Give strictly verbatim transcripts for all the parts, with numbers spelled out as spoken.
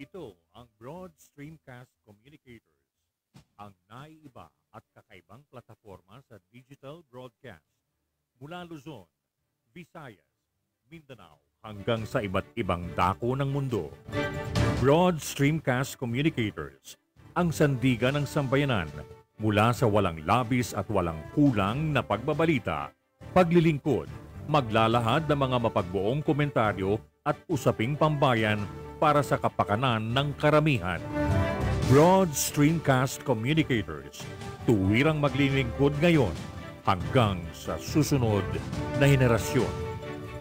Ito ang Broad Streamcast Communicators, ang naiiba at kakaibang plataforma sa digital broadcast mula Luzon, Visayas, Mindanao hanggang sa iba't ibang dako ng mundo. Broad Streamcast Communicators, ang sandigan ng sambayanan mula sa walang labis at walang kulang na pagbabalita, paglilingkod, maglalahad ng mga mapagbuong komentaryo at usaping pambayan para sa kapakanan ng karamihan. Broad Streamcast Communicators, tuwirang maglilingkod ngayon hanggang sa susunod na henerasyon.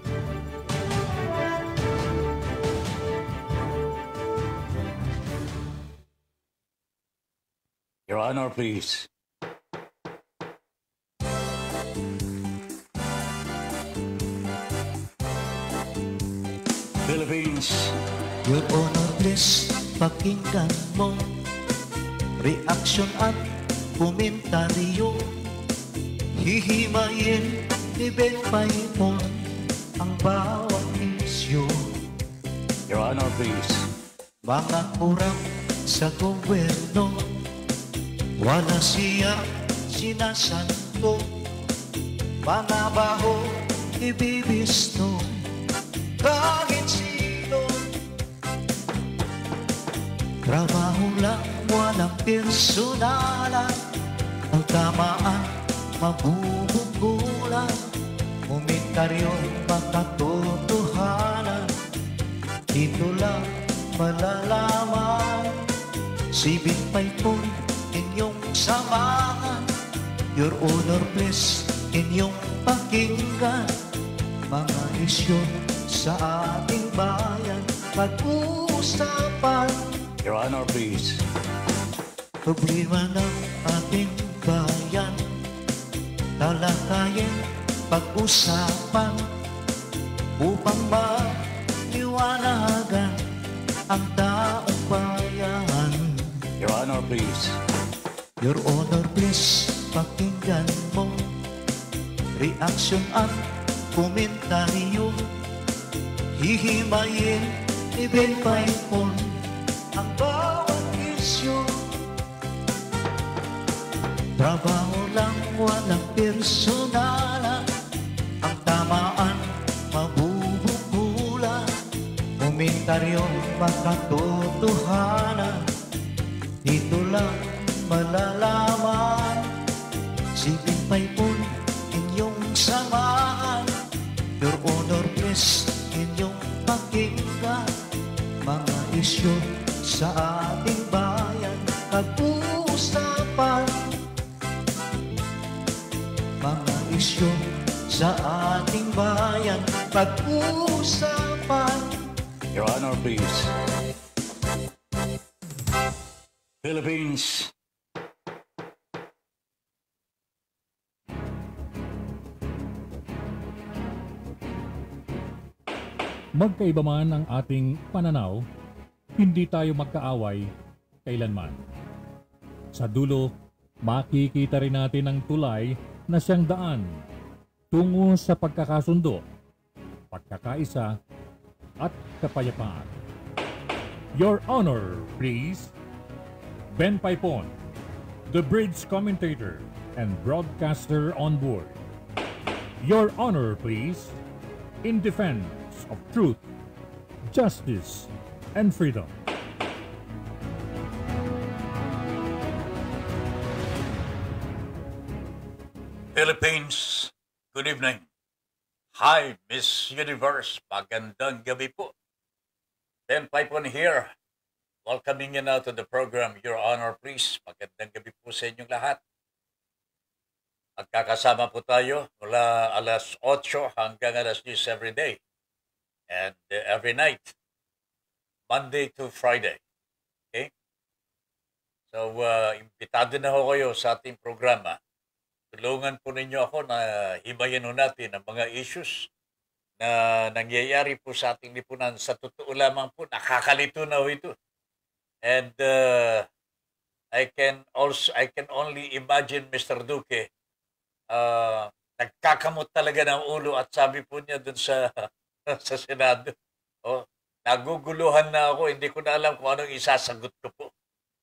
Your Honor, please. Philippines. Your Honor, please, pakinggan mo reaksyon at komentaryo. Hihimayin ni Ben Paimon ang bawat isyu. Your Honor, please. Mga kurang sa gobyerno, wala siya sinasanto. Mga baho ibibisto kahit sino. Trabaho lang, walang personalan. Ang tamaan, mabubugulan. Komentaryo'y makatotohanan. Dito lang malalaman. Si Big Paipon, inyong samahan. Your Honor, please, inyong pakinggan. Mga isyu sa ating bayan, pag-uusapan. Your Honor, please. Problema ng ating bayan, talakayin, pag-usapan, upang maliwanagan ang taong bayan. Your Honor, please. Your Honor, please, pakinggan mo reaksyon at komentaryo. Hihimayin ni Ben Paipon ang bawat isyu. Trabaho lang, walang personalan. Ang tamaan, mabubugulan. Komentaryo, makatotohanan. Dito lang malalaman. Si Ben Paipon, inyong samahan. Your Honor, please, inyong pakinggan. Mga isyu sa ating bayan, pag-uusapan. Mga isyu sa ating bayan, pag-uusapan. Your Honor, please. Philippines. Magkaiba man ang ating pananaw, hindi tayo magkaaway kailanman. Sa dulo, makikita rin natin ang tulay na siyang daan tungo sa pagkakasundo, pagkakaisa at kapayapaan. Your Honor, please. Ben Paipon, the bridge commentator and broadcaster on board. Your Honor, please. In defense of truth, justice, and freedom. Philippines, good evening. Hi, Miss Universe. Magandang gabi po. Ben Paipon here. Welcoming you now to the program, Your Honor, please. Magandang gabi po sa inyong lahat. Magkakasama po tayo mula alas otso hanggang alas diyes every day. And uh, every night, Monday to Friday. Okay? So, uh, imbitado na ho kayo sa ating programa. Tulungan po ninyo ako na himayin ho natin ang mga issues na nangyayari po sa ating lipunan. Sa totoo lamang po, nakakalito na ho ito. And uh, I can also, I can only imagine Mister Duque, uh, nagkakamot talaga ng ulo at sabi po niya dun sa sa Senado. Oh, naguguluhan na ako, hindi ko na alam kung anong isasagot ko po.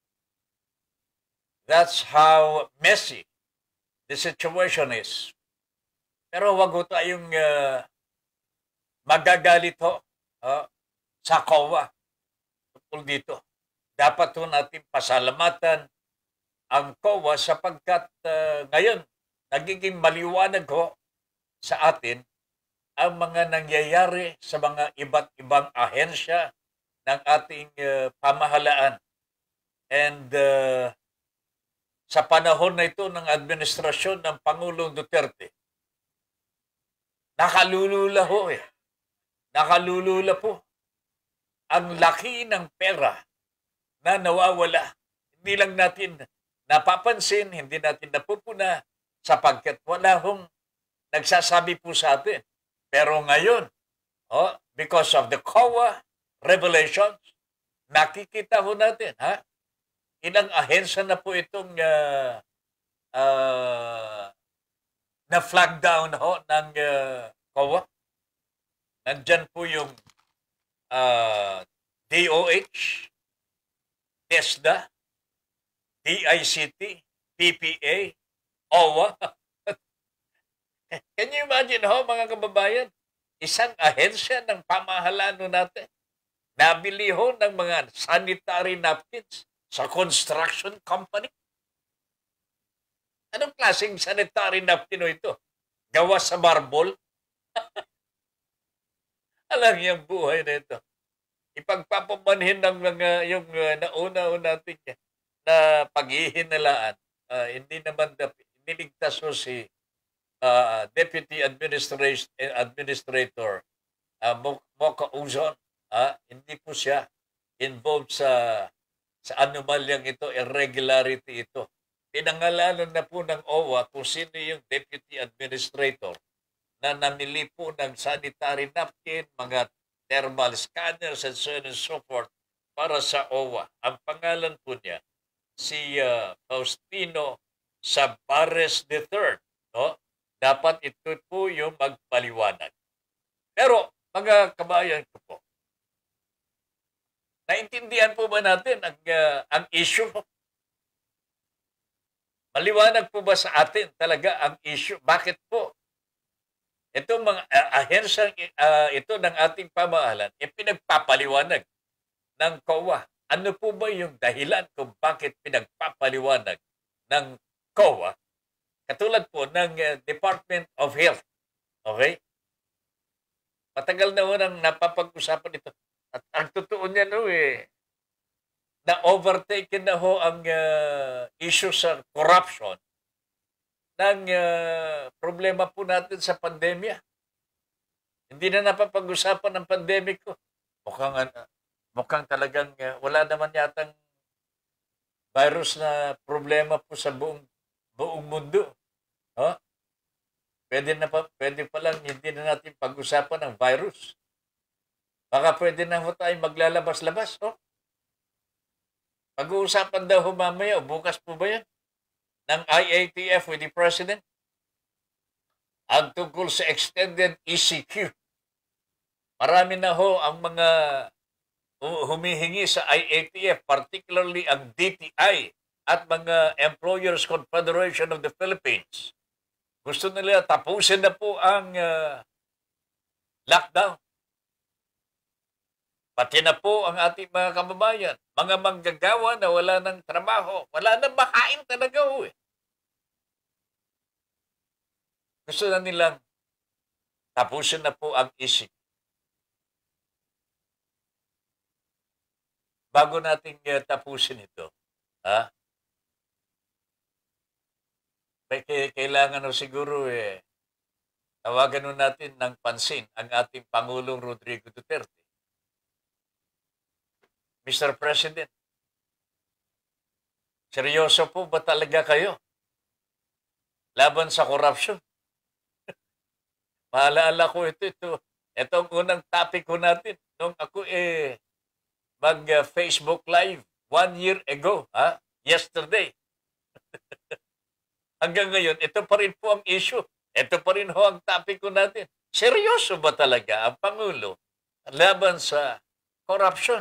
That's how messy the situation is. Pero wag ho tayong uh, magagalit ho uh, sa C O A tungkol dito. Dapat ho natin pasalamatan ang C O A sapagkat uh, ngayon nagiging maliwanag ho sa atin ang mga nangyayari sa mga iba't ibang ahensya ng ating uh, pamahalaan. And uh, sa panahon na ito ng administrasyon ng Pangulong Duterte, nakalulula ho eh. Nakalulula po. Ang laki ng pera na nawawala. Hindi lang natin napapansin, hindi natin napupuna sapagkat wala hong nagsasabi po sa atin. Pero ngayon, oh, because of the C O A revelations, nakikita ho natin, ha? Ilang ahensya na po itong uh, uh, na-flag down ho ng uh, C O A. Nandyan po yung uh, D O H, TESDA, D I C T, P P A, O W A. Can you imagine ho, mga kababayan? Isang ahensya ng pamahalaan natin. Nabili ho ng mga sanitary napkins sa construction company. Anong klaseng sanitary napkin ito? Gawa sa marble? Alam niyo ang buhay na ito. Ipagpapamanhin ng mga yung uh, nauna-una natin na paghihinalaan. Uh, hindi naman niligtas ho si uh, Deputy Administrator, Administrator uh, Mocha Uzon. Uh, hindi po siya involved sa sa anomalyang ito, irregularity ito. Pinangalanan na po ng O W A kung sino yung Deputy Administrator na namili po ng sanitary napkin, mga thermal scanners, and so on and so forth para sa O W A. Ang pangalan po niya, si uh, Faustino Sabares the third. No? Dapat ito po yung magpaliwanag. Pero, mga kabayan ko po, naintindihan po ba natin ang, uh, ang issue? Maliwanag po ba sa atin talaga ang issue? Bakit po? Itong mga uh, ahensyang uh, ito ng ating pamahalan, e pinagpapaliwanag ng C O A. Ano po ba yung dahilan kung bakit pinagpapaliwanag ng C O A? Katulad po ng uh, Department of Health. Okay? Matagal na ho nang napapag-usapan ito. At ang totoo niya no eh, na-overtaken na ho ang uh, issue sa corruption ng uh, problema po natin sa pandemya. Hindi na napapag-usapan ng pandemic ko. Mukhang, uh, mukhang talagang uh, wala naman yatang virus na problema po sa buong, buong mundo. Huh? Pwede, na pa, pwede pa lang hindi na natin pag-usapan ng virus. Baka pwede na ho tayo maglalabas-labas. Oh? Pag-uusapan daw ho mamaya, bukas po ba yan? Ng I A T F with the President? Ang tungkol sa extended E C Q. Marami na ho ang mga humihingi sa I A T F, particularly ang D T I at mga Employers Confederation of the Philippines. Gusto nila tapusin na po ang uh, lockdown. Pati na po ang ating mga kababayan, mga manggagawa na wala ng trabaho, wala nang makain talaga ho eh. Gusto na nilang tapusin na po ang isip. Bago natin uh, tapusin ito, ha? May kailangan ho siguro eh, tawagan ho natin ng pansin ang ating Pangulong Rodrigo Duterte. Mister President, seryoso po ba talaga kayo laban sa corruption? Maalala ko ito, ito. Ito ang unang topic ko natin nung ako eh mag-Facebook Live one year ago, ha? Yesterday. Hanggang ngayon, ito pa rin po ang issue. Ito pa rin ho ang topic ko natin. Seryoso ba talaga ang Pangulo laban sa corruption.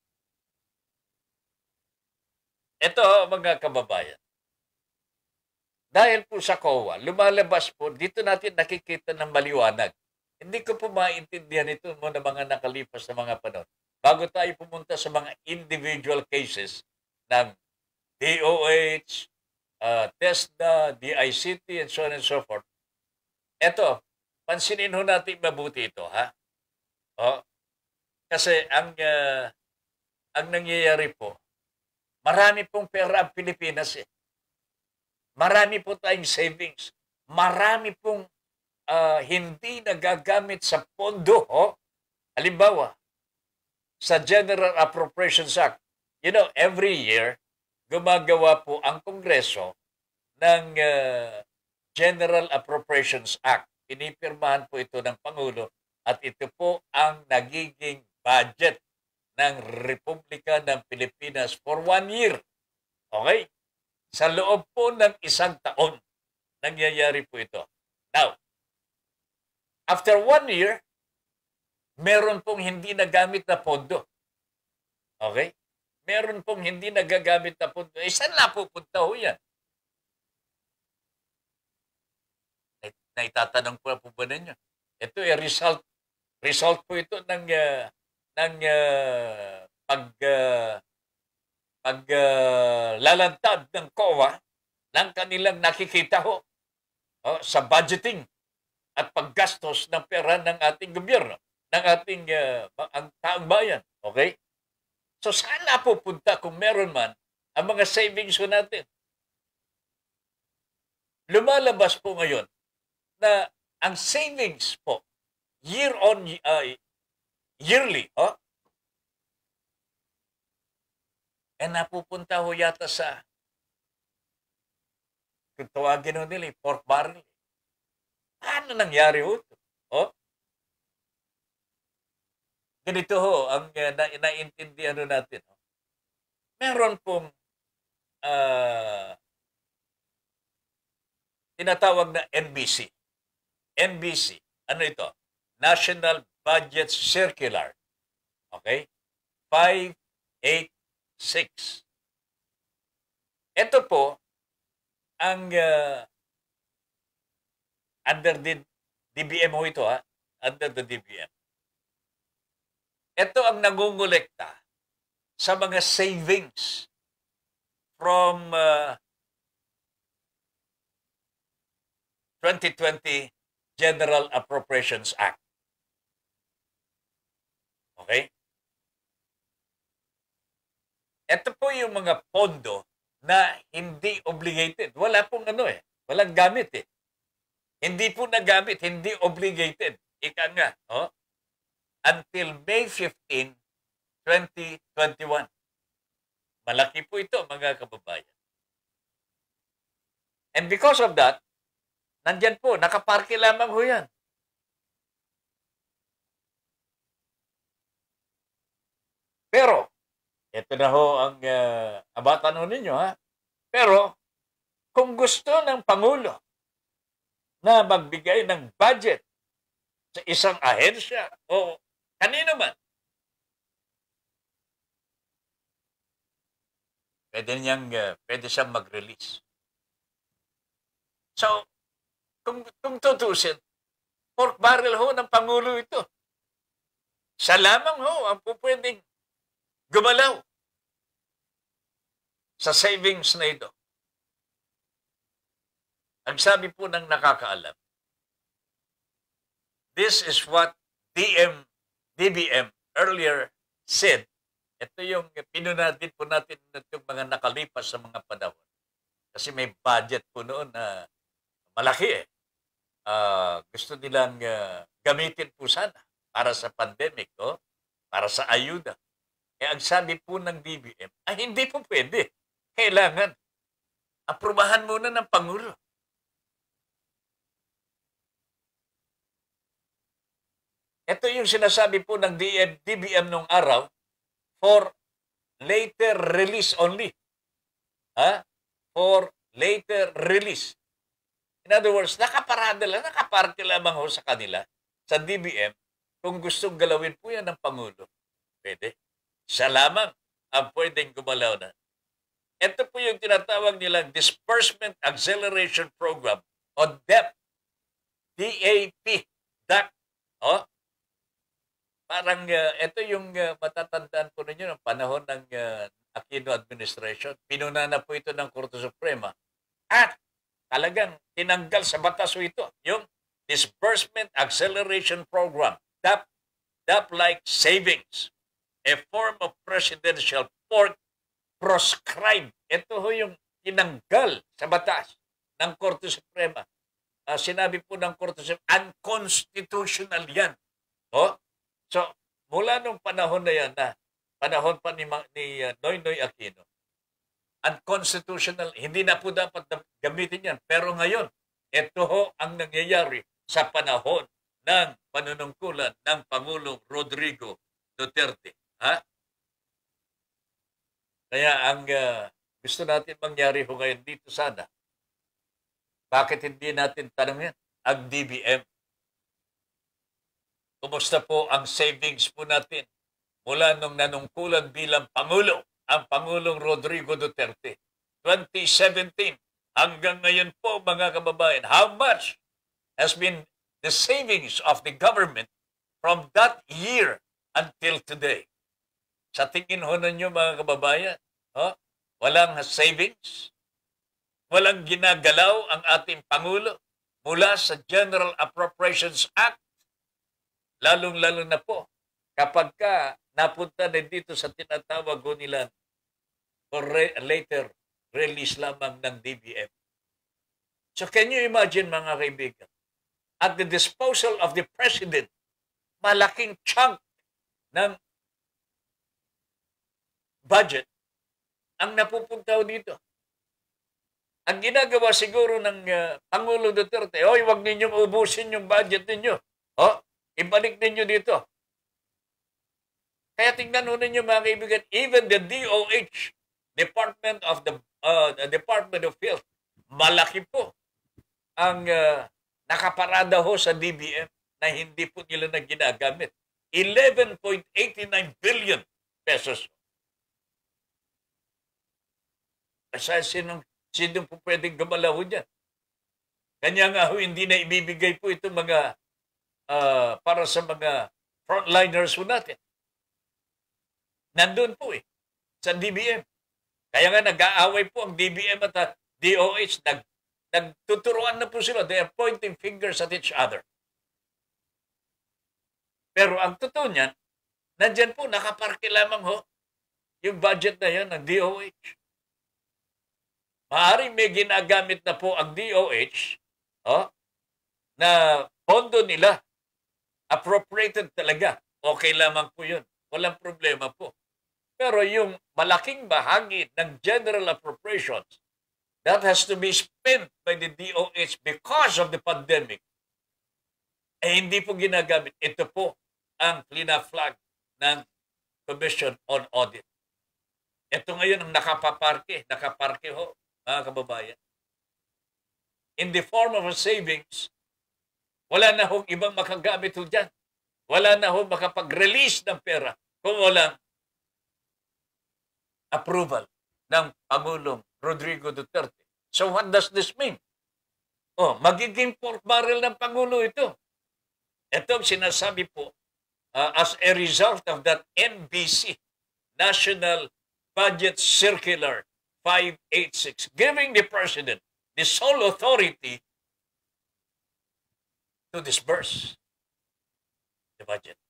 Ito, mga kababayan. Dahil po sa C O A, lumalabas po, dito natin nakikita ng maliwanag. Hindi ko po maintindihan ito mga mga nakalipas na mga panahon. Bago tayo pumunta sa mga individual cases ng D O H, uh, TESDA, D I C T, and so on and so forth. Ito, pansinin ho natin mabuti ito, ha? O, kasi ang, uh, ang nangyayari po, marami pong pera ang Pilipinas eh. Marami po tayong savings. Marami pong uh, hindi nagagamit sa pondo. Oh. Halimbawa, sa General Appropriations Act, you know, every year, gumagawa po ang Kongreso ng uh, General Appropriations Act. Pinipirmahan po ito ng Pangulo at ito po ang nagiging budget ng Republika ng Pilipinas for one year. Okay? Sa loob po ng isang taon, nangyayari po ito. Now, after one year, meron pong hindi nagamit na pondo. Okay? Meron pong hindi nagagamit na pondo. Eh, saan napupunta ho yan? Naitatanong po po ba ninyo? Ito ay result. Result po ito ng, uh, ng uh, pag... Uh, paglalantad uh, ng C O A ng kanilang nakikita ho oh, sa budgeting at paggastos ng pera ng ating gobyerno, ng ating uh, ang taong bayan. Okay? So saan napupunta kung meron man ang mga savings ko natin? Lumalabas po ngayon na ang savings po year on uh, yearly, oh, eh napupunta ho yata sa, kung tawagin ho nila, pork barrel. Ano nangyari ho ito? Oh? Ganito ho, ang uh, na, naintindihan ho natin. Oh. Meron pong uh, tinatawag na N B C. N B C. Ano ito? National Budget Circular. Okay? five eight six. Ito po ang uh, under the D B M ho ito, ha? Under the D B M. Ito ang nangungulekta sa mga savings from uh, twenty twenty General Appropriations Act. Okay? Ito po yung mga pondo na hindi obligated. Wala pong ano eh. Walang gamit eh. Hindi po nagamit, hindi obligated. Ika nga, oh, until May fifteenth, twenty twenty-one. Malaki po ito, mga kababayan. And because of that, nandyan po, nakaparke lamang ho yan. Pero, ito na ho ang uh, abatan ho ninyo, ha? Pero, kung gusto ng Pangulo na magbigay ng budget sa isang ahensya o kanino man, pwede niyang, uh, pwede siyang mag-release. So, kung, kung tutusin, pork barrel ho ng Pangulo ito. Siya lamang ho ang pupwedeng gumalaw sa savings na ito. Ang sabi po ng nakakaalam, this is what D M, D B M earlier said. Ito yung pinunadin po natin itong mga nakalipas sa mga panahon. Kasi may budget po noon na malaki eh. Uh, gusto nilang uh, gamitin po sana para sa pandemic, oh, para sa ayuda. Eh, ang sabi po ng D B M, ay hindi po pwede. Kailangan aprubahan muna ng Pangulo. Ito yung sinasabi po ng D B M nung araw for later release only. Ha? For later release. In other words, nakaparada lang, nakaparke lamang ho sa kanila, sa D B M, kung gustong galawin po yan ng Pangulo. Pwede. Siya lamang ang pwedeng gumalaw na. Ito po yung tinatawag nilang Disbursement Acceleration Program o D A P. D A P. D A P. Oh, parang uh, ito yung uh, matatandaan po ninyo ng panahon ng uh, Aquino administration. Pinuna na po ito ng Korte Suprema. At talagang tinanggal sa batas ito yung Disbursement Acceleration Program. D A P. D A P-like savings. A form of presidential pork proscribed. Ito ho yung tinanggal sa batas ng Korte Suprema. Uh, sinabi po ng Korte Suprema, unconstitutional yan. Oh? So, mula nung panahon na yan, na panahon pa ni, ni uh, Noynoy Aquino, unconstitutional, hindi na po dapat gamitin yan. Pero ngayon, ito ho ang nangyayari sa panahon ng panunungkulan ng Pangulong Rodrigo Duterte. Ha? Kaya ang uh, gusto natin mangyari ho ngayon dito sana, bakit hindi natin tanongin ang D B M? Kumusta po ang savings po natin mula nung nanungkulan bilang Pangulo, ang Pangulong Rodrigo Duterte? twenty seventeen hanggang ngayon po mga kababayan, how much has been the savings of the government from that year until today? Sa tingin ho ninyo mga kababayan, oh, walang savings? Walang ginagalaw ang ating Pangulo mula sa General Appropriations Act? Lalong-lalo na po kapag ka napunta na dito sa tinatawag ko nila or re- later release lamang ng D B M. So can you imagine mga kaibigan, at the disposal of the President, malaking chunk ng budget ang napupunta dito. Ang ginagawa siguro ng uh, Pangulo Duterte, oy, wag ninyong ubusin yung budget ninyo. Oh, ibalik ninyo dito. Kaya tingnan ho ninyo mga kaibigan, even the D O H, Department of the, uh, the Department of Health, malaki po ang uh, nakaparada ho sa D B M na hindi po nila na ginagamit. eleven point eight nine billion pesos. Kasi sinong, sinong po pwedeng gumalaw dyan? Kanya nga ho, hindi na ibibigay po itong mga uh, para sa mga frontliners po natin. Nandun po eh, sa D B M. Kaya nga nag-aaway po ang D B M at uh, D O H. Nag, nagtuturuan na po sila. They are pointing fingers at each other. Pero ang totoo niyan, nandyan po, nakaparke lamang ho, yung budget na yan ng D O H. Maaaring may ginagamit na po ang D O H oh, na pondo nila. Appropriated talaga. Okay lamang po yun. Walang problema po. Pero yung malaking bahagi ng general appropriations that has to be spent by the D O H because of the pandemic, eh hindi po ginagamit. Ito po ang flag ng Commission on Audit. Ito ngayon ang nakapaparke, nakaparke ho, mga kababayan. In the form of a savings, wala na hong ibang makagamit ho dyan. Wala na hong makapag-release ng pera kung walang approval ng Pangulong Rodrigo Duterte. So what does this mean? Oh, magiging pork barrel ng Pangulo ito. Ito ang sinasabi po uh, as a result of that N B C, National Budget Circular five eighty-six, giving the President the sole authority to disburse the budget.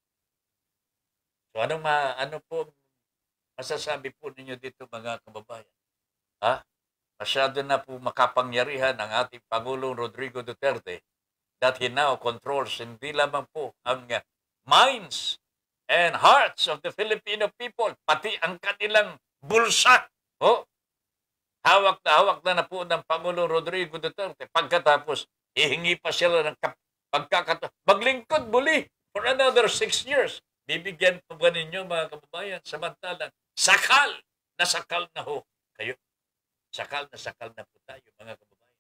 So ano, ma, ano po masasabi po ninyo dito mga kababayan? Ha? Masyado na po makapangyarihan ang ating Pangulong Rodrigo Duterte that he now controls hindi lamang po ang uh, minds and hearts of the Filipino people, pati ang kanilang bulsa. Oh, hawak na hawak na na po ng Pangulong Rodrigo Duterte. Pagkatapos, hihingi pa sila ng pagkakataon. Maglingkod muli for another six years. Bibigyan po ba ninyo mga kababayan? Samantalang, sakal na sakal na ho kayo. Sakal na sakal na po tayo mga kababayan.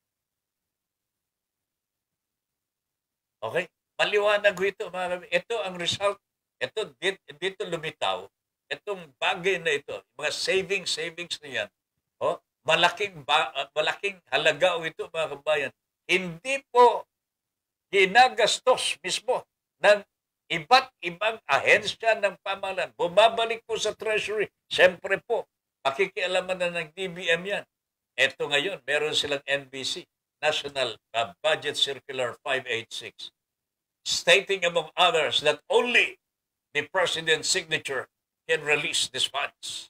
Okay? Maliwanag ho ito mga kababayan. Ito ang result ito dito, dito lumitaw, itong bagay na ito, mga savings, savings na yan, oh, malaking, ba, uh, malaking halaga ito mga kabayan. Hindi po ginagastos mismo ng iba't ibang ahensya ng pamahalaan. Bumabalik po sa Treasury. Siyempre po, pakikialaman na ng D B M yan. Ito ngayon, meron silang N B C, National uh, Budget Circular five eighty-six, stating among others that only the President's signature can release these funds.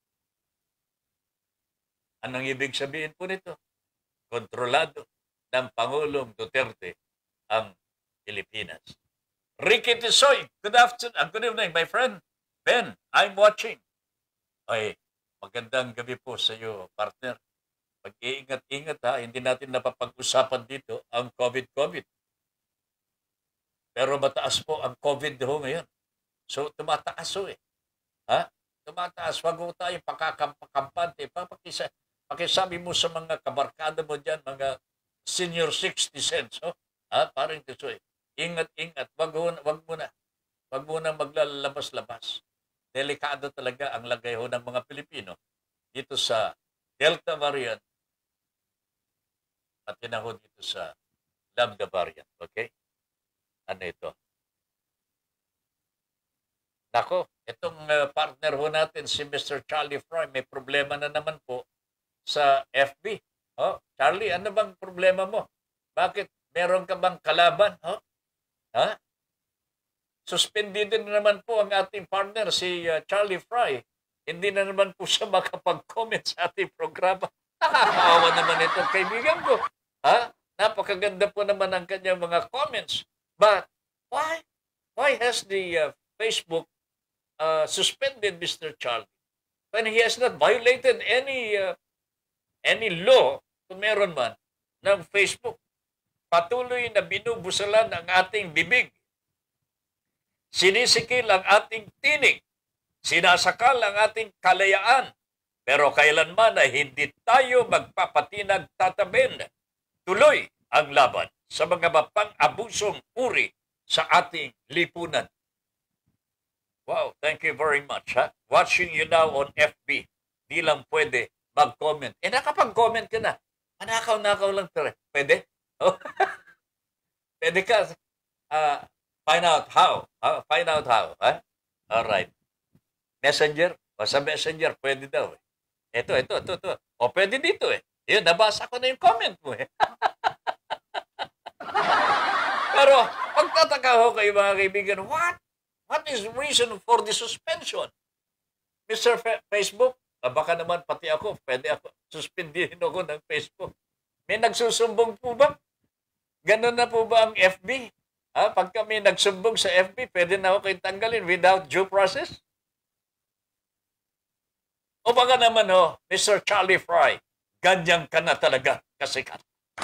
Anong ibig sabihin po nito? Kontrolado ng Pangulong Duterte ang Pilipinas. Ricky Tisoy, good afternoon, uh, good evening, my friend. Ben, I'm watching. Ay, magandang gabi po sa iyo, partner. Pag-iingat-ingat ha, hindi natin napapag-usapan dito ang COVID-COVID. Pero mataas po ang COVID ho ngayon. So, tumataas ho eh. Ha? Tumataas. Wag ho tayo pakakampante. Pakisa, pakisabi mo sa mga kabarkada mo dyan, mga senior sixty cents. Oh? Ha? Parang ito eh. Ingat-ingat. Wag, ho, wag mo na. Wag mo na maglalabas-labas. Delikado talaga ang lagay ho ng mga Pilipino dito sa Delta variant at yun ho dito sa Lambda variant. Okay? Ano ito? Nako, itong uh, partner ho natin, si Mister Charlie Fry, may problema na naman po sa F B. Oh, Charlie, ano bang problema mo? Bakit? Meron ka bang kalaban? Oh? Ha? Suspended din naman po ang ating partner, si uh, Charlie Fry. Hindi na naman po siya makapag-comment sa ating programa. Nakakaawa naman itong kaibigan ko. Ha? Napakaganda po naman ang kanyang mga comments. But why? Why has the uh, Facebook uh, suspended Mister Charlie when he has not violated any uh, any law kung meron man ng Facebook? Patuloy na binubusalan ang ating bibig. Sinisikil ang ating tinig. Sinasakal ang ating kalayaan. Pero kailanman ay hindi tayo magpapatinag tatabin. Tuloy ang laban sa mga mapang-abusong uri sa ating lipunan. Wow, thank you very much. Ha? Watching you now on F B. Di lang pwede mag-comment. Eh, nakapag-comment ka na. Manakaw-nakaw lang. Pwede? Oh. Pwede ka. Uh, find out how. Huh? Find out how. Huh? Alright. Messenger? O sa Messenger, pwede daw. Eh. Ito, ito, ito, ito. O pwede dito eh. Yun, nabasa ko na yung comment mo eh. Pero, pagtataka ho kayo mga kaibigan, what? What is the reason for the suspension? Mister Fa- Facebook, ah, baka naman pati ako, pwede ako, suspendin ako ng Facebook. May nagsusumbong po ba? Ganun na po ba ang F B? Ha? Pag kami nagsumbong sa F B, pwede na ako kayong tanggalin without due process? O baka naman ho, Mister Charlie Fry, ganyan ka na talaga kasikat.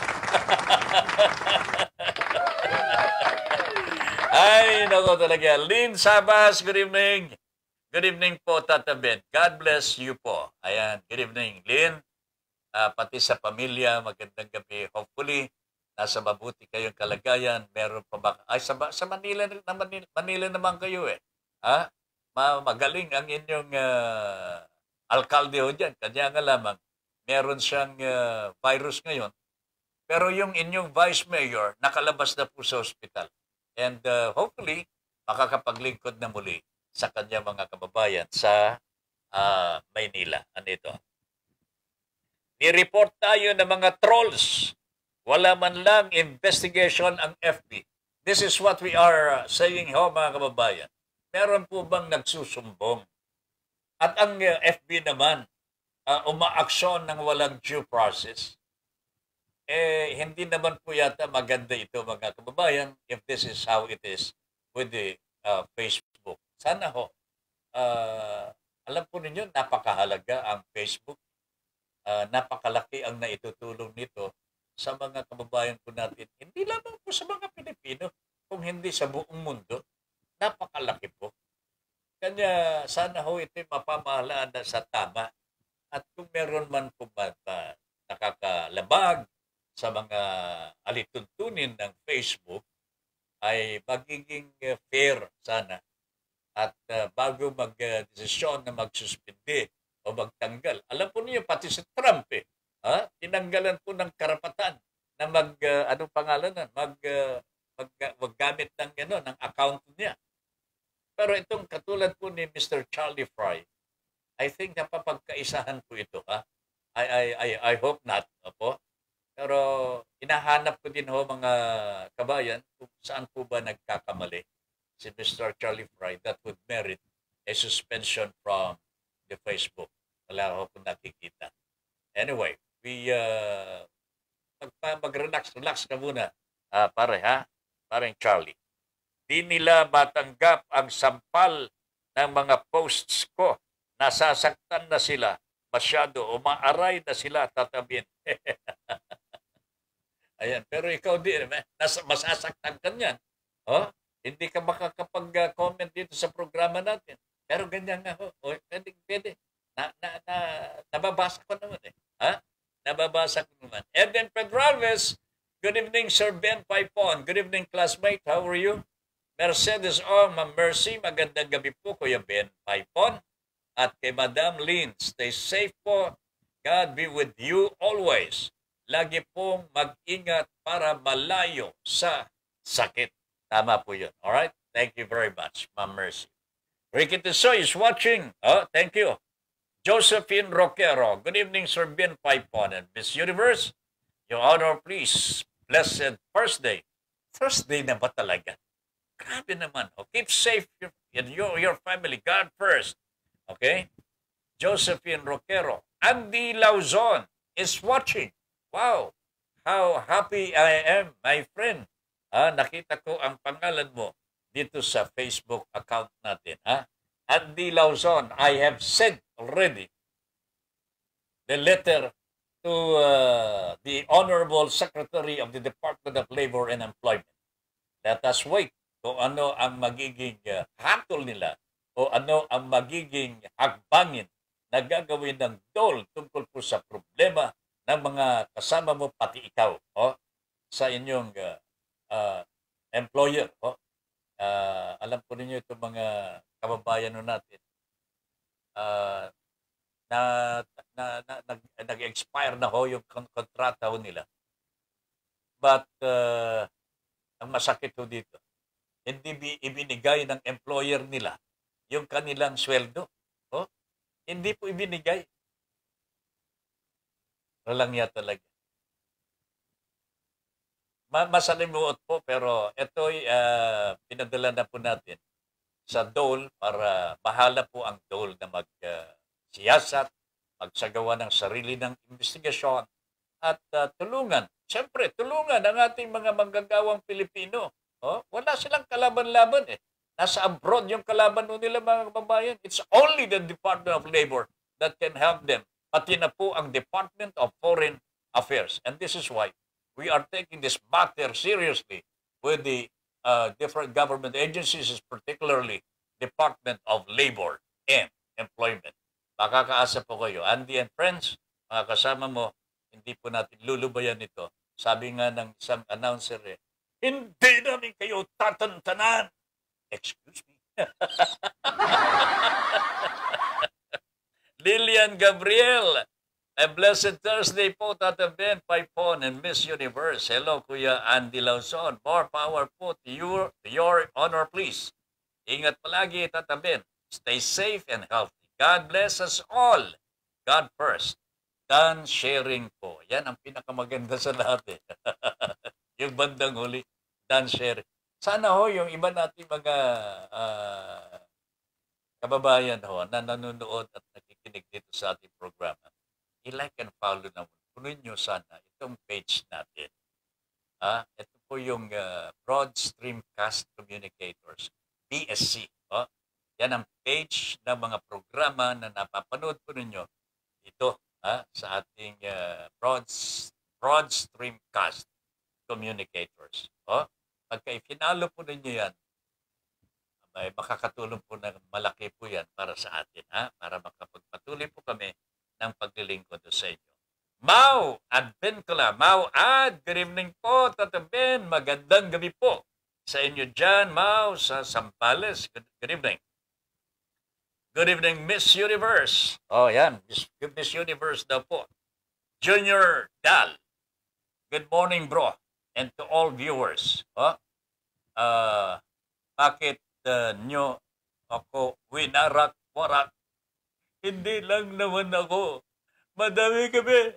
Ay, nako talaga. Lynn Sabas, good evening. Good evening po, Tata Ben. God bless you po. Ayan, good evening, Lynn. Uh, pati sa pamilya, magandang gabi. Hopefully, nasa mabuti kayong kalagayan. Meron pa ba? Ay, sa, sa Manila, Manila, Manila naman kayo eh. Ha? Magaling ang inyong uh, alkalde ho dyan. Kanya nga lamang, meron siyang uh, virus ngayon. Pero yung inyong vice mayor, nakalabas na po sa ospital. And uh, hopefully, makakapaglingkod na muli sa kanya mga kababayan sa uh, Maynila. Ano ito? Ni-report tayo ng mga trolls. Wala man lang investigation ang F B. This is what we are saying ho mga kababayan. Meron po bang nagsusumbong? At ang uh, F B naman, uh, umaaksyon ng walang due process. Eh, hindi naman po yata maganda ito mga kababayan if this is how it is with the uh, Facebook. Sana ho, uh, alam po ninyo, napakahalaga ang Facebook. Uh, napakalaki ang naitutulong nito sa mga kababayan po natin. Hindi lamang po sa mga Pilipino, kung hindi sa buong mundo. Napakalaki po. Kanya sana ho ito mapamahalaan na sa tama. At kung meron man po ba, ba nakakalabag sa mga alituntunin ng Facebook, ay magiging fair sana At uh, bago mag-desisyon na magsuspindi o magtanggal, alam po niyo, pati si Trump eh, ha? Tinanggalan po ng karapatan na mag, uh, anong pangalan na, mag, uh, mag, maggamit ng, ano, ng account niya. Pero itong katulad po ni Mister Charlie Fry, I think napapagkaisahan po ito. Ha? I, I, I, I hope not. Opo. Pero hinahanap ko din ho mga kabayan kung saan po ba nagkakamali si Mister Charlie Fry that would merit a suspension from the Facebook. Wala ko po nakikita. Anyway, we uh, mag, mag-relax, relax na muna. Ah, pare ha? Parang Charlie. Di nila matanggap ang sampal ng mga posts ko. Nasasaktan na sila. Masyado. Umaaray na sila tatabin. Ayan. Pero ikaw di. Nas, masasaktan ka niyan. Oh? Hindi ka makakapag-comment dito sa programa natin. Pero ganyan nga ho. O, pwede, pwede. Na, na, na, nababasa ko naman eh. Ha? Nababasa ko naman. Eden Pedralves, good evening, Sir Ben Paipon. Good evening, classmate. How are you? Mercedes O, Ma'am Mercy, magandang gabi po, Kuya Ben Paipon. At kay Madam Lynn, stay safe po. God be with you always. Lagi pong mag-ingat para malayo sa sakit. Tama po yun. Alright? Thank you very much, Ma'am Mercy. Ricky Tisoy is watching. Oh, thank you. Josephine Roquero. Good evening, Sir Ben Paipon and Miss Universe. Your Honor, please. Blessed Thursday. Thursday na ba talaga? Grabe naman. Oh, keep safe your, your, your family. God first. Okay? Josephine Roquero. Andy Lauzon is watching. Wow. How happy I am, my friend. Ah, nakita ko ang pangalan mo dito sa Facebook account natin. Ha? Andy Lauzon, I have sent already the letter to uh, the Honorable Secretary of the Department of Labor and Employment. Let us wait kung ano ang magiging uh, hatol nila o ano ang magiging hakbangin na gagawin ng D O L tungkol po sa problema ng mga kasama mo pati ikaw oh, sa inyong uh, uh, employer. Oh. Uh, alam po ninyo itong mga kababayan natin uh, na, na, na, na nag-expire na ho yung kontrata ho nila. But uh, ang masakit ho dito, hindi ibinigay ng employer nila yung kanilang sweldo. Oh? Hindi po ibinigay. Walang ya talaga. Masalimuot po, pero ito'y uh, pinadala na po natin sa D O L para bahala po ang D O L na mag-siyasat, uh, magsagawa ng sarili ng investigasyon at uh, tulungan. Siyempre, tulungan ang ating mga manggagawang Pilipino. Oh? Wala silang kalaban-laban eh. Nasa abroad yung kalaban nila mga kababayan. It's only the Department of Labor that can help them. Pati na po ang Department of Foreign Affairs. And this is why we are taking this matter seriously with the uh, different government agencies, particularly Department of Labor and Employment. Makakaasa po kayo. Andy and friends, mga kasama mo, hindi po natin lulubayan ito. Sabi nga ng isang announcer eh, hindi namin kayo tatantanan. Excuse me. Lilian Gabriel, a blessed Thursday po, Tata Ben Paipon and Miss Universe. Hello, Kuya Andy Lauzon. More power po to your, your honor, please. Ingat palagi, Tata Ben. Stay safe and healthy. God bless us all. God first. Dan sharing po. Yan ang pinakamaganda sa lahat eh. Yung bandang huli, dan sharing. Sana ho, yung iba natin mga uh, kababayan ho, na nanonood at nakikinig dito sa ating programa, i-like and follow naman. Punuin nyo sana itong page natin. Ah, ito po yung uh, Broad Streamcast Communicators, B S C. Oh. Yan ang page ng mga programa na napapanood po ninyo dito ah, sa ating uh, Broad, Broad Streamcast Communicators. Oh. Pagka ifinalo po ninyo yan, may makakatulong po ng malaki po yan para sa atin, ha? Para makapagpatuloy po kami ng paglilingkod sa inyo. Mau Adventula, Mau Ad, good evening po, Tata Ben, magandang gabi po sa inyo dyan, Mau, sa Sambales, good, good evening. Good evening, Miss Universe. Oh, yan. Miss, Miss Universe daw po. Junior Dal. Good morning, bro. And to all viewers. Oh, uh, bakit uh, nyo ako winarak-warak? Hindi lang naman ako. Madami kami.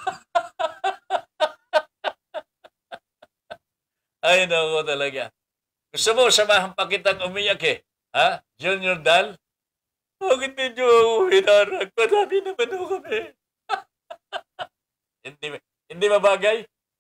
Ay, naku talaga. Gusto mo, samahan pa kitang umiyak eh. Ha? Junior Dal? Bakit ninyo ako hinarak? Madami naman ako kami. hindi, hindi mabagay?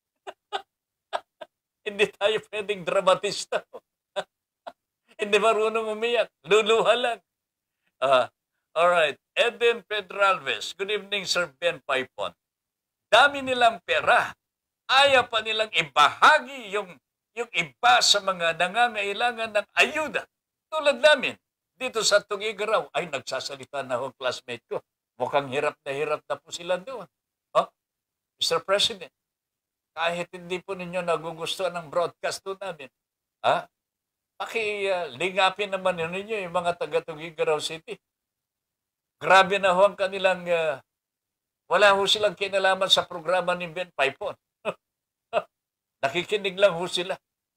Hindi tayo pwedeng dramatista. Hindi marunong umiyak. Luluha lang. Uh, Alright. Eden Pedralves. Good evening, Sir Ben Paipon. Dami nilang pera. Ayaw pa nilang ibahagi yung yung iba sa mga nangangailangan ng ayuda. Tulad namin, dito sa Tugigaraw, ay nagsasalita na ho classmate ko. Mukhang hirap na hirap na po sila doon. Oh, Mister President, kahit hindi po ninyo nagugustuhan ng broadcast to namin, ha? Paki-lingapin uh, naman ninyo yung mga taga-Tugigaraw City. Grabe na ho ang kanilang, uh, wala ho silang kinalaman sa programa ni Ben Paipon. Nakikinig lang ho sila.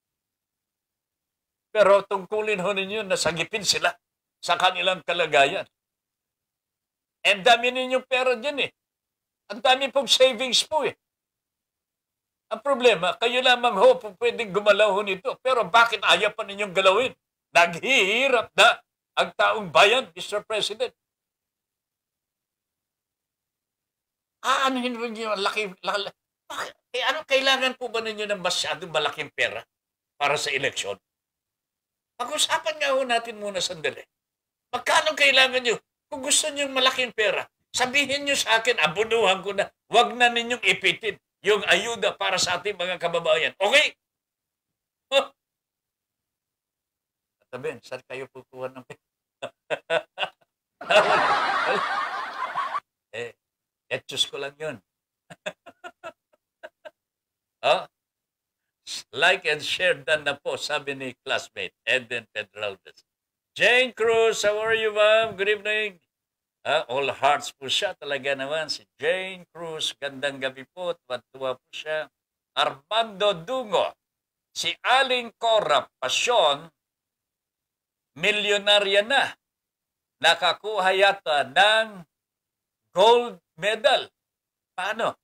Pero tungkulin ho ninyo, nasagipin sila sa kanilang kalagayan. And dami ninyong pera dyan eh. Ang dami pong savings po eh. Ang problema, kayo lamang ho po pwedeng gumalaw ho nito. Pero bakit ayaw pa ninyong galawin? Naghihirap na ang taong bayan, Mister President. Ah, ano rin nyo, laki, laki, bakit? Eh, ano kailangan po ba ninyo ng masyadong malaking pera para sa eleksyon? Pag-usapan nga ho natin muna sandali. Magkano kailangan nyo? Kung gusto nyo malaking pera, sabihin nyo sa akin, abunuhan ko na, wag na ninyong ipitin yung ayuda para sa ating mga kababayan. Okay? Huh? Sabihin, saan kayo pukuha ng pera? eh, etchos ko lang yun. Oh? Like and share dan na po, sabi ni classmate Eden Pedralves. Jane Cruz, how are you, ma'am? Good evening. Uh, all hearts po siya talaga naman. Si Jane Cruz, gandang gabi po. Tuwa po siya. Armando Dungo. Si Aling Cora Pasyon, milyonarya na. Nakakuha yata ng gold medal. Paano?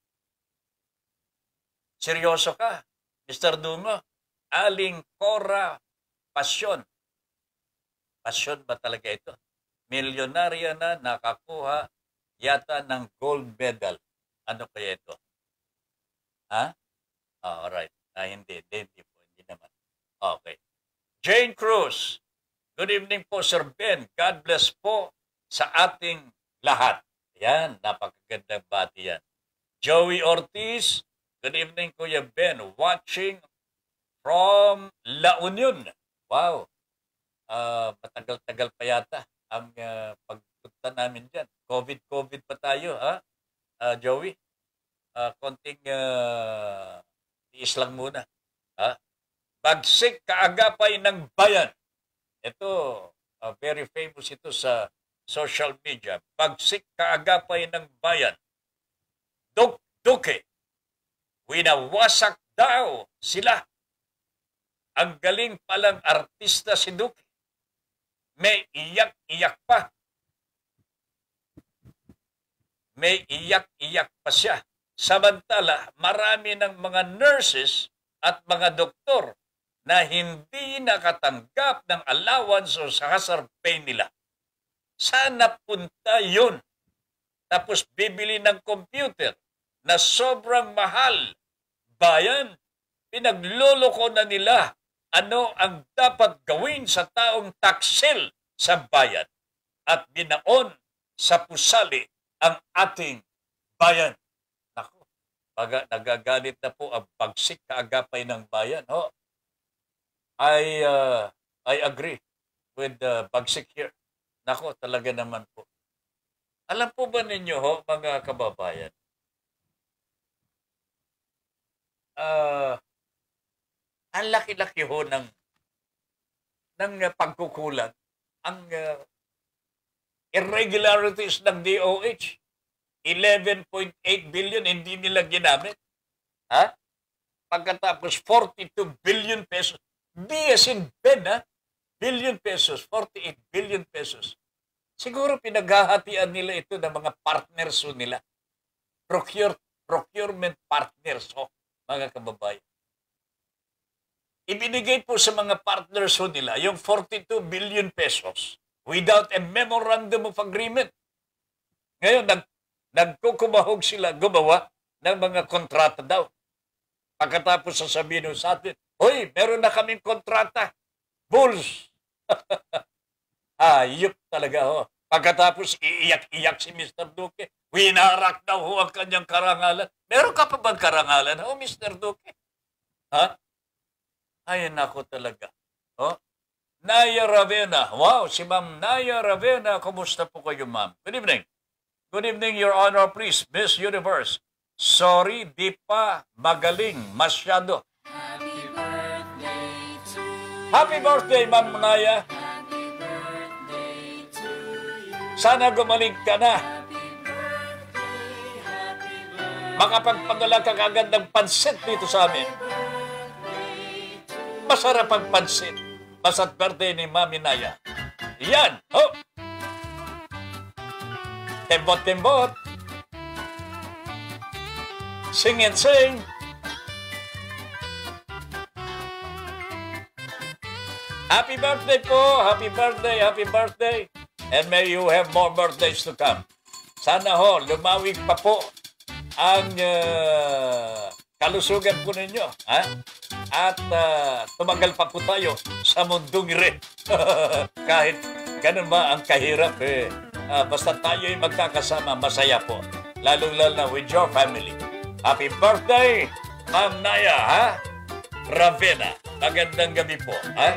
Seryoso ka, Mister Dungo? Aling Cora Pasyon. Pasyon ba talaga ito? Milyonarya na nakakuha yata ng gold medal. Ano kaya ito? Ha? Oh, alright. Ah, hindi. Hindi, hindi po. Hindi naman. Okay. Jane Cruz. Good evening po, Sir Ben. God bless po sa ating lahat. Yan. Napakagandang bati yan. Joey Ortiz. Good evening, Kuya Ben. Watching from La Union. Wow. Uh, matagal-tagal pa yata ang uh, pagpunta namin dyan. COVID-COVID pa tayo, ha? Uh, Joey? Uh, konting uh, tiis lang muna. Ha? Bagsik kaagapay ng bayan. Ito, uh, very famous ito sa social media. Bagsik kaagapay ng bayan. Duk-duke. Winawasak daw sila. Ang galing palang artista si Duque. May iyak-iyak pa. May iyak-iyak pa siya. Samantala, marami ng mga nurses at mga doktor na hindi nakatanggap ng allowance o sa hazard pay nila. Sana punta yun. Tapos bibili ng computer na sobrang mahal. Bayan, pinagloloko na nila ano ang dapat gawin sa taong taksil sa bayan at binaon sa pusali ang ating bayan. Naku, baga, nagagalit na po ang bagsik kaagapay ng bayan. Oh, I, uh, I agree with the uh, bagsik here. Naku, talaga naman po. Alam po ba ninyo ho, mga kababayan, Uh, ang laki-laki ho ng, ng uh, pagkukulang. Ang uh, irregularities ng D O H. eleven point eight billion hindi nila ginamit. Ha? Pagkatapos forty-two billion pesos. B as in Ben, ha? Billion pesos, forty-eight billion pesos. Siguro pinaghahatian nila ito ng mga partners ho nila. Procure, procurement partners ho, mga kababayan. Ibinigay po sa mga partners ho nila yung forty-two billion pesos without a memorandum of agreement. Ngayon, nag, nagkukumahog sila gumawa ng mga kontrata daw. Pagkatapos sasabihin sa atin, hoy, meron na kaming kontrata. Bulls! Ayop talaga ho. Pagkatapos iiyak-iyak si Mister Duque, winarak daw ho ang kanyang karangalan. Meron ka pa bang karangalan ho, Mister Duque? Ha? Ay, nako talaga. Oh? Naya Ravena. Wow, si Ma'am Naya Ravena. Kumusta po kayo, ma'am? Good evening. Good evening, Your Honor, please. Miss Universe. Sorry, di pa magaling. Masyado. Happy birthday to you. Happy birthday, Ma'am Naya. Happy birthday to you. Sana gumaling ka na. Happy birthday, happy birthday, Makapagpadala ka kagad ng pansit dito sa amin. birthday to you. Masarap ang pansit. Basta't birthday ni Mami Naya. Yan. Oh. Tembot-tembot. Sing and sing. Happy birthday po. Happy birthday. Happy birthday. And may you have more birthdays to come. Sana ho, lumawig pa po ang uh, kalusugan po ninyo. Ha? At uh, tumagal pa po tayo sa mundong ire. Kahit ganun ba ang kahirap eh. Uh, basta tayo'y magkakasama, masaya po. Lalong-lalo na with your family. Happy birthday, Ma'am Naya, ha? Ravena. Magandang gabi po, ha?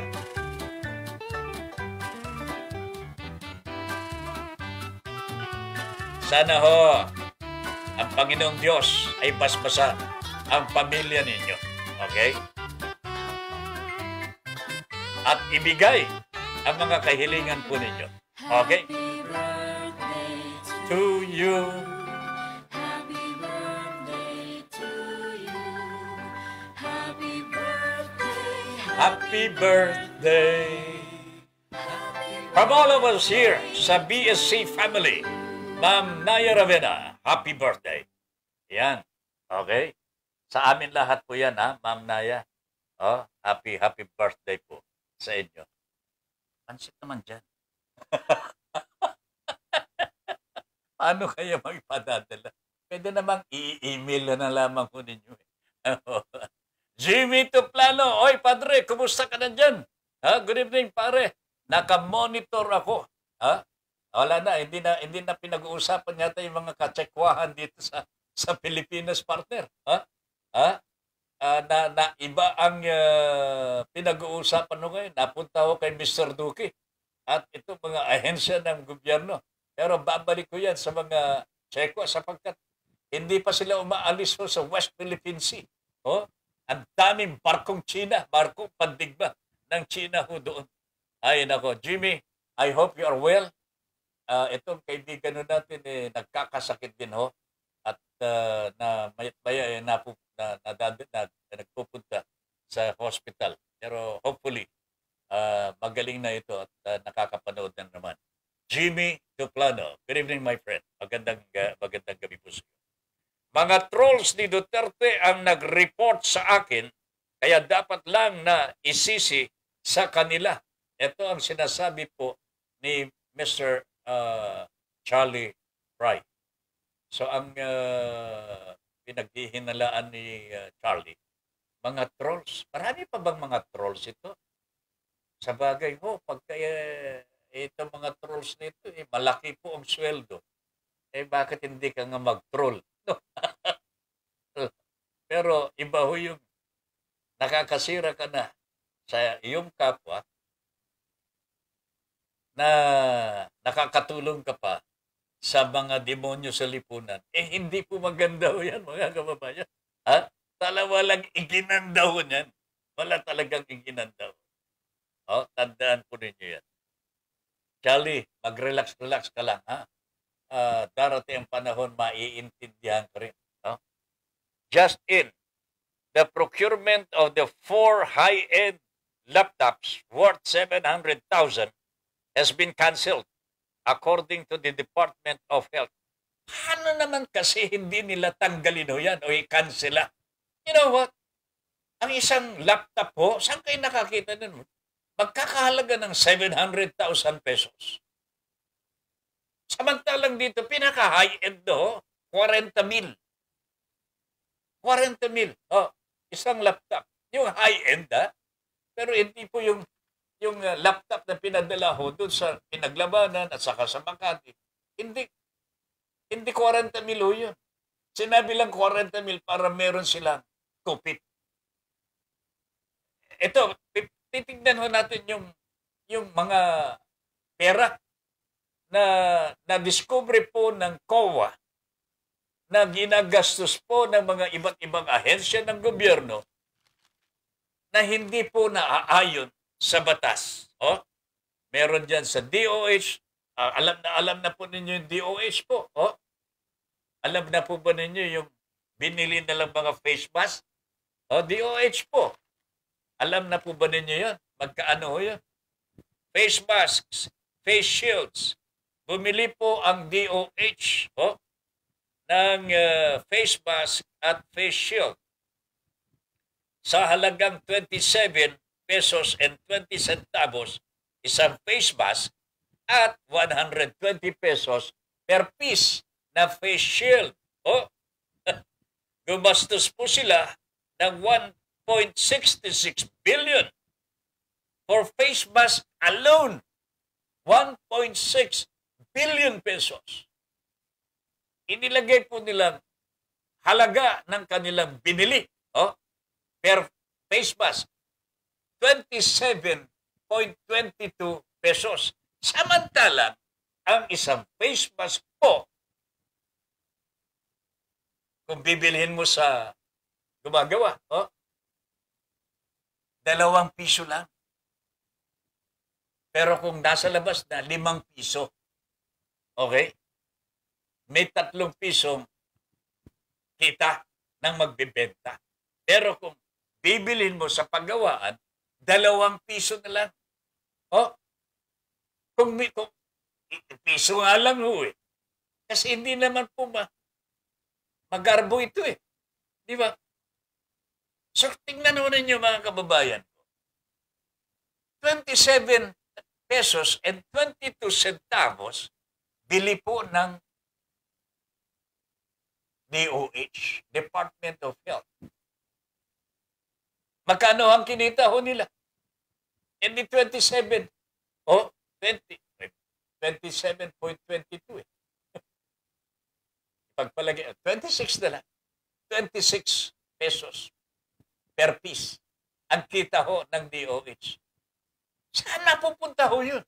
Sana ho, ang Panginoong Diyos ay basbasan ang pamilya ninyo. Okay? At ibigay ang mga kahilingan po ninyo. Okay? Happy birthday to To you. Happy birthday to you. Happy birthday. Happy birthday. From all of us here sa B S C family, Ma'am Naya Ravena, happy birthday. Yan. Okay? Sa amin lahat po yan, ha, Ma'am Naya. Oh, happy, happy birthday po sa inyo. Pansit naman dyan. Paano kaya magpadadala? Pwede namang i-email na lamang po ninyo. Jimmy Tuplano, oy padre, kumusta ka na dyan? Ha? Good evening, pare. Naka-monitor ako. Ha? Wala na, hindi na hindi na pinag-uusapan yata yung mga katsekwahan dito sa sa Pilipinas, partner. Ha? Ha? Uh, na, na iba ang uh, pinag-uusapan no ngayon. Napunta ako kay Mister Duque at ito mga ahensya ng gobyerno. Pero babalik ko yan sa mga Tsekwa sapagkat hindi pa sila umaalis ho sa West Philippine Sea. Oh? Ang daming barkong China, barkong pandigma ng China ho doon. Ay nako, Jimmy, I hope you are well. Uh, itong kaibigan ho natin eh, nagkakasakit din ho at uh, na mayat maya eh, napu, na, na, na, na, na nagpupunta sa hospital. Pero hopefully, uh, magaling na ito at uh, nakakapanood na naman. Jimmy Tuplano. Good evening, my friend. Magandang, uh, magandang gabi po sa iyo. Mga trolls ni Duterte ang nag-report sa akin, kaya dapat lang na isisi sa kanila. Ito ang sinasabi po ni Mister Uh, Charlie Fry. So ang uh, pinaghihinalaan ni uh, Charlie, mga trolls. Marami pa bang mga trolls ito? Sa bagay ho, pagka uh, itong mga trolls nito, eh, malaki po ang sweldo. Eh bakit hindi ka nga mag-troll? No? Pero iba ho yung nakakasira ka na sa iyong kapwa na nakakatulong ka pa sa mga demonyo sa lipunan. Eh, hindi po maganda ho yan, mga kababayan. Ha? Tala walang iginanda ho yan. Wala talagang iginanda ho. O, tandaan po ninyo yan. Charlie, mag-relax-relax ka lang, ha? Ah, darating ang panahon, maiintindihan ko rin. No? Just in, the procurement of the four high-end laptops worth seven hundred thousand has been canceled according to the Department of Health. Paano naman kasi hindi nila tanggalin ho yan o i-cancela? You know what? Ang isang laptop ho, saan kayo nakakita nun? Magkakahalaga ng seven hundred thousand pesos. Samantalang dito, pinaka-high-end ho, forty mil. forty mil. Oh, isang laptop. Yung high-end, ha? Pero hindi po yung yung uh, laptop na pinadala ho doon sa pinaglabanan at saka sa Makati. Hindi, hindi forty mil ho yun. Sinabi lang forty mil para meron silang kupit. Ito, titignan ho natin yung yung mga pera na na-discover po ng C O A na ginagastos po ng mga iba't ibang ahensya ng gobyerno na hindi po naaayon sa batas. Oh, meron dyan sa D O H, ah, alam na alam na po ninyo yung D O H po. Oh, alam na po ba ninyo yung binili na lang mga face mask? Oh, D O H po. Alam na po ba ninyo yan? Magkaano ho yan? Face masks, face shields. Bumili po ang D O H oh, ng uh, face mask at face shield sa halagang twenty-seven pesos and twenty centavos isang face mask at one hundred twenty pesos per piece na face shield. Oh, gumastos po sila ng one point six six billion for face mask alone. one point six billion pesos. Inilagay po nilang halaga ng kanilang binili oh, per face mask, twenty-seven point two two pesos. Samantalang, ang isang face mask po, kung bibilhin mo sa gumagawa, oh, dalawang piso lang. Pero kung nasa labas na, limang piso. Okay? May tatlong pisong kita ng magbebenta. Pero kung bibilin mo sa paggawaan, dalawang piso na lang. Oh, kung, kung piso nga lang ho eh. Kasi hindi naman po ma, magarbo ito eh. Di ba? So, tingnan ho ninyo mga kababayan. twenty-seven pesos and twenty-two centavos bili po ng D O H, Department of Health. Magkano ang kinita ho nila? Hindi twenty-seven. Oh, twenty. twenty-seven point two two eh. Pagpalagay, twenty-six na lang. twenty-six pesos per piece ang kita ho ng D O H. Saan napupunta ho yun?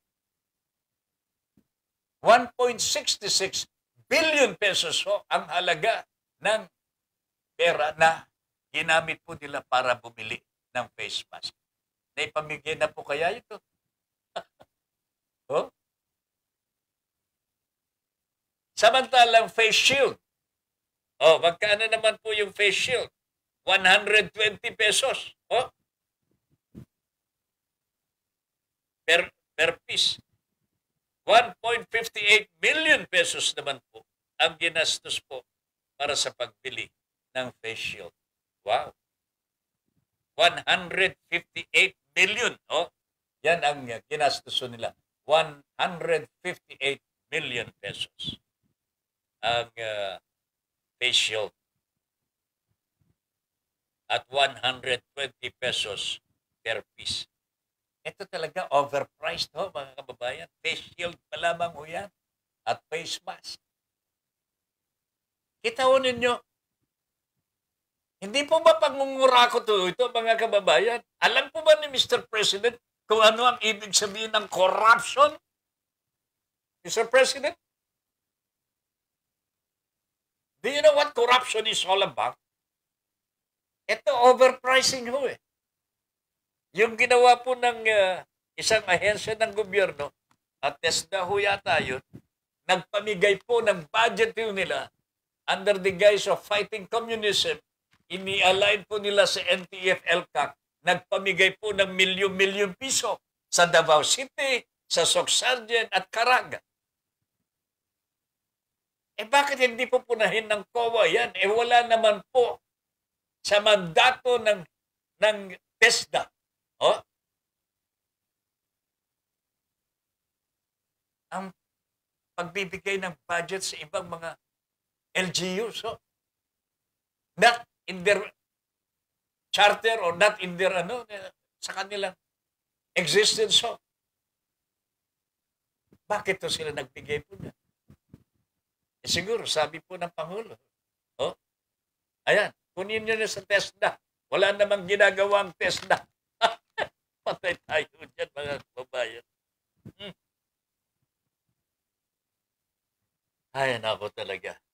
one point six six billion pesos ho ang halaga ng pera na ginamit po nila para bumili ng face mask. Naipamigay na po kaya ito? Oh? Samantalang face shield. Oh, magkano naman po yung face shield? one hundred twenty pesos. Oh? Per, per piece. one point five eight million pesos naman po ang ginastos po para sa pagbili ng face shield. Wow. one hundred fifty-eight million. Oh, yan ang ginastos nila. one hundred fifty-eight million pesos ang uh, face shield. At one hundred twenty pesos per piece. Ito talaga overpriced ho, mga kababayan. Face shield pa lamang ho yan. At face mask. Kita ho ninyo, hindi po ba pangungurako to ito, mga kababayan? Alam po ba ni Mister President kung ano ang ibig sabihin ng corruption? Mister President? Do you know what corruption is all about? Ito, overpricing ho eh. Yung ginawa po ng uh, isang ahensya ng gobyerno, at TESDA ho yata yun, nagpamigay po ng budget yun nila under the guise of fighting communism. Ini-align po nila sa N T F L C A C, nagpamigay po ng milyon-milyon piso sa Davao City, sa Socsargen at Caraga. Eh bakit hindi po punahin ng C O A yan? Eh wala naman po sa mandato ng, ng TESDA. Oh? Ang pagbibigay ng budget sa ibang mga L G Us. Oh? Not in their charter or not in their ano, sa kanilang existence. Oh? Bakit to sila nagbigay po na? Eh, siguro, sabi po ng Pangulo, oh, ayan, kunin nyo na sa TESDA. Wala namang ginagawang TESDA. Patay tayo dyan, mga kababayan. Hmm. Ay, nako talaga.